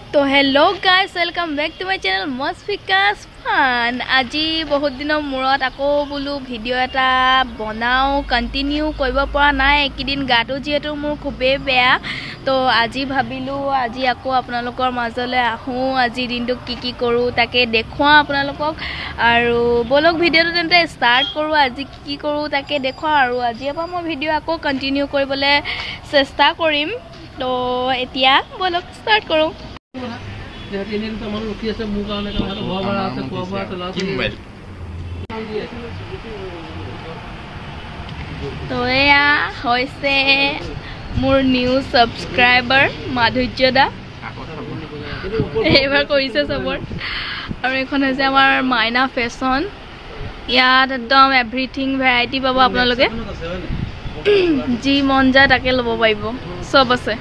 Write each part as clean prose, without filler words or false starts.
तो hello guys welcome back to my channel Musfika's fun. আজি बहुत दिनों मूरत आको बोलू भिडिओ एटा बनाओ कंटिन्यू কৰিব পৰা নাই একিদিন গাটো যেহেতু মোৰ খুবেই বেয়া তো আজি ভাবিলো আজি আকৌ আপোনালোকৰ মাজলৈ আহো আজি দিনটো কি কৰো তাকে দেখুৱা আপোনালোকক আৰু বলক ভিডিওটো তেন্তে স্টাৰ্ট কৰো আজি কি কৰো তাকে দেখুৱা আৰু আজিৰ পৰা মই ভিডিও আকৌ কন্টিনিউ কৰিবলৈ চেষ্টা কৰিম তো এতিয়া বলক স্টাৰ্ট কৰো तो या होइसे मोर न्यू सब्सक्राइबर माधुर्य दा एबार कइसे सपोर्ट और एखन হৈছে আমাৰ মাইনা ফেশন ইয়াত একদম এভৰিথিং ভ্যাৰাইটি পাবো আপোনালোকে जी मन जा তাকে লব পাৰিব সব আছে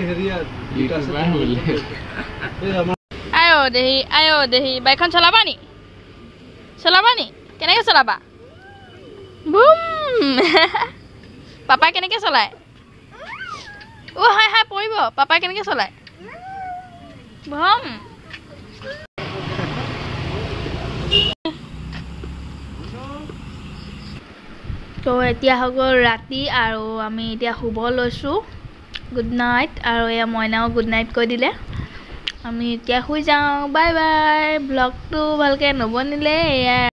आयो देही बाइकन चलाबा नी केनेके चलाबा बुम पापा केनेके चलाय ओ हाय हाय पड़िब पापा केनेके चलाय भम तो एतिया हो गल राति आरो आमी एतिया हुब लैसु गुड नाइट आरो या मयनाও गुड नाइट কৈ দিলে আমি এতিয়া শুই যাও বাই বাই ব্লগটো ভালকে নবনিলে